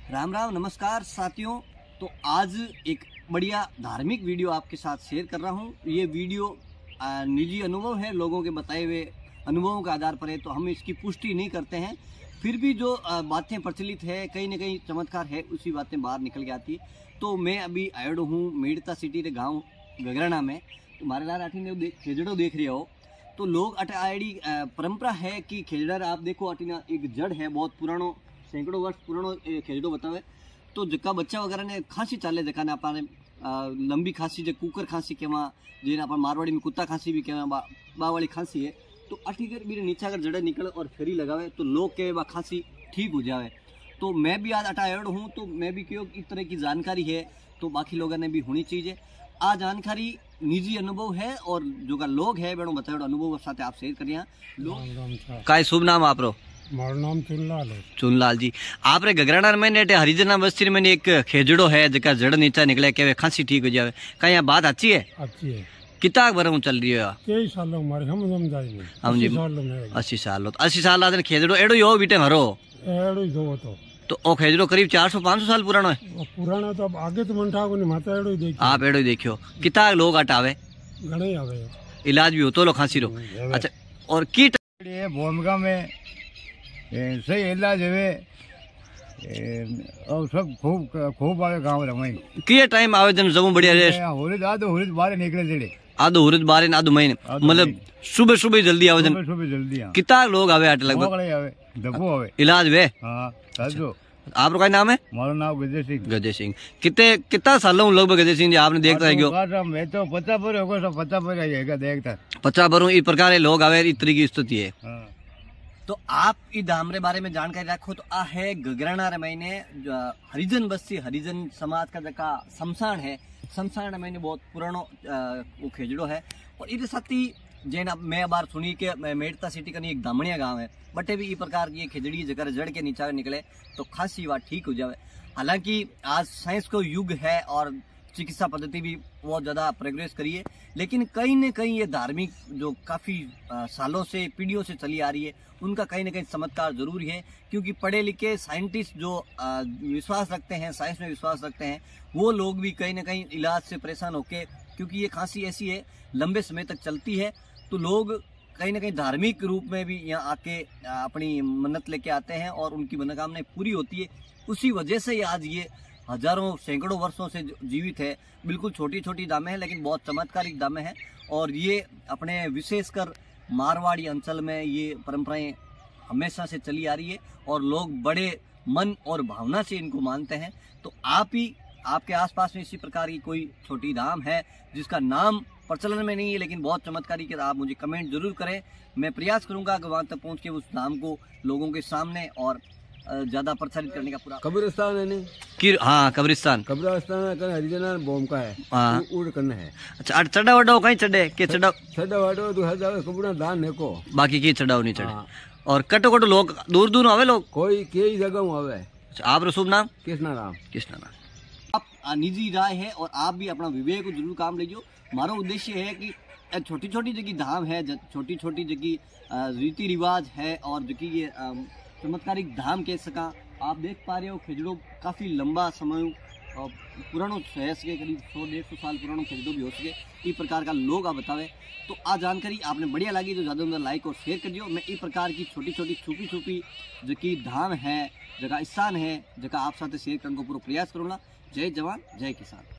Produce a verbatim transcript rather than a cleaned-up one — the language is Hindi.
राम राम नमस्कार साथियों। तो आज एक बढ़िया धार्मिक वीडियो आपके साथ शेयर कर रहा हूँ। ये वीडियो निजी अनुभव है, लोगों के बताए हुए अनुभवों के आधार पर है, तो हम इसकी पुष्टि नहीं करते हैं। फिर भी जो बातें प्रचलित है, कहीं ना कहीं चमत्कार है, उसी बातें बाहर निकल के आती है। तो मैं अभी आयोड हूँ मेड़ता सिटी के गाँव गगराना में। तो हमारे लाल आठी ने खेजड़ो देख रहे हो, तो लोग अट आड़ी परंपरा है कि खेजड़ आप देखो अटीना एक जड़ है, बहुत पुरानो सैकड़ों वर्ष पुरानो खेजड़ो बतावे। तो जका बच्चा वगैरह ने खांसी चाले, जका ने अपने लंबी खांसी जो कुकर खांसी कहवा, जेने अपन मारवाड़ी में कुत्ता खांसी भी कहवा, बा, बा वाली खांसी है। तो अठी कर भी नीचा अगर जड़े निकले और फेरी लगावे तो लोग कहे बा खांसी ठीक हो जावे। तो मैं भी आज अटायर्ड हूँ, तो मैं भी क्यों इस तरह की जानकारी है तो बाकी लोगों ने भी होनी चाहिए। आ जानकारी निजी अनुभव है और जो का लोग है बेड़ो बताओ अनुभव साथ आप शेयर करिए। लोग का शुभ नाम आप रो? मारो नाम चुनलाल है। चुनलाल जी, आप रे गगराना में ने हरिजना बस्ती में एक खेजड़ो है जका जड़ नीचा निकले के खांसी ठीक हो जावे, का यहाँ बात अच्छी है? अच्छी है। कितना बरस चल रही है? कई सालों हमारे हम समझाई नहीं। हम जी अस्सी साल तो अस्सी साल आदि खेजड़ो एडो यो बीटे हरो एडो ही दो तो तो ओ खेजड़ो करीब चार सौ पाँच सौ साल पुराना है। पुराना तो अब आगे तो मंठा को नहीं माता एडो ही देखियो। आप एडो ही देखियो। कितना लोग अट आवे? घणे आवे। इलाज भी हो तो लो खांसी रो? अच्छा, और की भूमिका में सही इलाज है और सब खूब खूब आगे गांव रमाई किए टाइम आवेदन जब बढ़िया रे होरे आधो होरे बाहर निकले जड़े आधो हुरत बारे आधो महीने मतलब सुबह सुबह जल्दी आवेदन सुबह सुबह जल्दी। कितना लोग आवे अट लगभग आवे दबो आवे इलाज वे? हां साजो। आप लोग का नाम है? मारो नाम गजय सिंह। गजय सिंह कितने कितना सालों लगभग गजय सिंह जी आपने देखता है क्यों? मैं तो पचास पर होगा सब पचास पर आएगा देखता पचास पर इस प्रकार लोग आवे इस तरह की स्थिति है। हां तो आप इस धामरे बारे में जानकारी रखो। तो आ है गगराना रे महीने हरिजन बस्ती हरिजन समाज का जका शमशान है, शमशान महीने बहुत पुरानो वो खेजड़ो है। और इस साथ ही जैन मैं बार सुनी के मेड़ता सिटी का एक दामणिया गांव है, बटे भी इस प्रकार की खिचड़ी जगह जड़ के नीचा निकले तो खासी बात ठीक हो जावे। हालांकि आज साइंस को युग है और चिकित्सा पद्धति भी बहुत ज़्यादा प्रोग्रेस करी है, लेकिन कहीं न कहीं ये धार्मिक जो काफ़ी सालों से पीढ़ियों से चली आ रही है उनका कहीं ना कहीं चमत्कार जरूरी है। क्योंकि पढ़े लिखे साइंटिस्ट जो विश्वास रखते हैं, साइंस में विश्वास रखते हैं, वो लोग भी कहीं ना कहीं इलाज से परेशान होके, क्योंकि ये खांसी ऐसी है लंबे समय तक चलती है, तो लोग कहीं ना कहीं धार्मिक रूप में भी यहाँ आके अपनी मन्नत लेके आते हैं और उनकी मनोकामनाएं पूरी होती है। उसी वजह से आज ये हजारों सैकड़ों वर्षों से जीवित है। बिल्कुल छोटी छोटी दामें हैं लेकिन बहुत चमत्कारिक दामें हैं। और ये अपने विशेषकर मारवाड़ी अंचल में ये परंपराएं हमेशा से चली आ रही है और लोग बड़े मन और भावना से इनको मानते हैं। तो आप ही आपके आसपास में इसी प्रकार की कोई छोटी धाम है जिसका नाम प्रचलन में नहीं है लेकिन बहुत चमत्कारी के, आप मुझे कमेंट जरूर करें। मैं प्रयास करूंगा कि वहां तक पहुंच के उस धाम को लोगों के सामने और ज्यादा प्रचारित करने का पूरा। कब्रिस्तान है नहीं कि हाँ कब्रिस्तान कब्रिस्तान का हरिजना बोम का है। हाँ उड़ करना है। अच्छा, चढ़ा वड्डा कहीं चढ़े के चढ़ा चढ़ा वाडो तो हजार कबूड़ा दान है को बाकी की चढ़ाओ नहीं चढ़े। और कटो कटो लोग दूर दूर आवे लोग कोई कई जगह आवे। अच्छा, आप शुभ नाम? कृष्णा राम। कृष्णा राम। आप निजी राय है और आप भी अपना विवेक को जरूर काम लीजिए। हमारा उद्देश्य है कि छोटी छोटी जगह धाम है, छोटी छोटी जगह रीति रिवाज है और जो ये चमत्कारिक धाम कह सका। आप देख पा रहे हो खेजड़ो काफ़ी लंबा समय और पुरानो है सके, करीब सौ डेढ़ सौ साल पुरानो खेजड़ो भी हो सके। इस प्रकार का लोग आप बतावे। तो आज जानकारी आपने बढ़िया लगी तो ज़्यादा ज़्यादा लाइक और शेयर कर दियो। मैं इस प्रकार की छोटी छोटी छुपी छुपी जकी धाम है, जगह स्थान है, जगह आप साथ शेयर करने को पूरा प्रयास करूँगा। जय जवान जय किसान।